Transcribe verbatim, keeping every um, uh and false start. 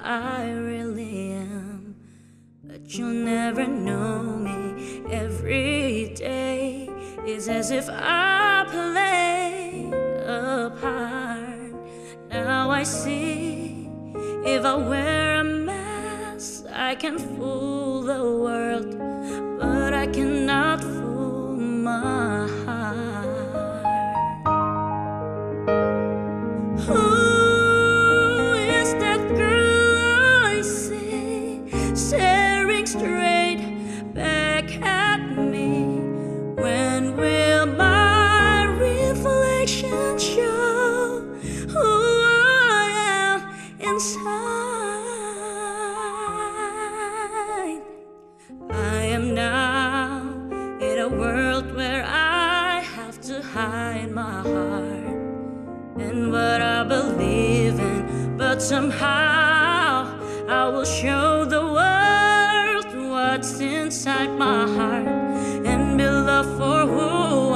I really am. But you'll never know me. Every day is as if I play a part. Now I see, if I wear a mask, I can fool the world, but I cannot fool my heart. Who is that girl I see staring straight back at me? When will my reflection show who I am inside? I am now in a world where I have to hide my heart and what I believe in, but somehow I will show the world what's inside my heart and be loved for who